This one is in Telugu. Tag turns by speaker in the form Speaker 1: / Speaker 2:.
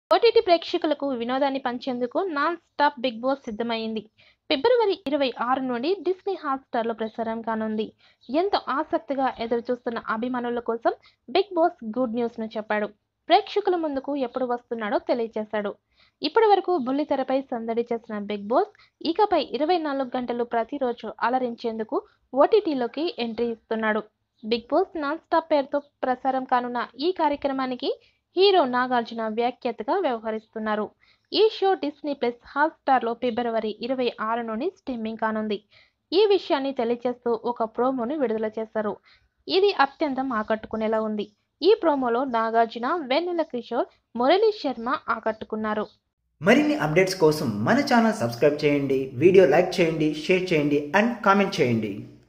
Speaker 1: ఓటీటీ ప్రేక్షకులకు వినోదాన్ని పంచేందుకు నాన్ స్టాప్ బిగ్ బాస్ సిద్ధమైంది. ఫిబ్రవరి 26 నుండి డిస్నీ హాట్‌స్టార్‌లో ప్రసారం కానుంది. ఎంతో ఆసక్తిగా ఎదురుచూస్తున్న అభిమానుల కోసం బిగ్ బాస్ గుడ్ న్యూస్‌ను చెప్పాడు. ప్రేక్షకుల ముందుకు ఎప్పుడు వస్తున్నాడో తెలియజేశాడు. ఇప్పటివరకు బుల్లితెరపై సందడి చేసిన బిగ్ బాస్ ఇకపై 24 గంటలు ప్రతిరోజు అలరించేందుకు ఓటీటీలోకి ఎంట్రీ ఇస్తున్నాడు. బిగ్ బాస్ నాన్ స్టాప్ పేరుతో ప్రసారం కానున్న ఈ కార్యక్రమానికి హీరో నాగార్జున వ్యాఖ్యాతగా వ్యవహరిస్తున్నారు. ఈ షో డిస్నీ ప్లస్ హాట్‌స్టార్‌లో ఫిబ్రవరి 26 నుండి స్ట్రీమింగ్ కానుంది. ఈ విషయాన్ని తెలియజేస్తూ ఒక ప్రోమోను విడుదల చేశారు. ఇది అత్యంతం ఆకట్టుకునేలా ఉంది. ఈ ప్రోమోలో నాగార్జున, వెన్నెల కిషోర్, మురళీ శర్మ ఆకట్టుకున్నారు.
Speaker 2: మరిన్ని అప్డేట్స్ కోసం మన ఛానల్ సబ్స్క్రైబ్ చేయండి, వీడియో లైక్ చేయండి, షేర్ చేయండి అండ్ కామెంట్ చేయండి.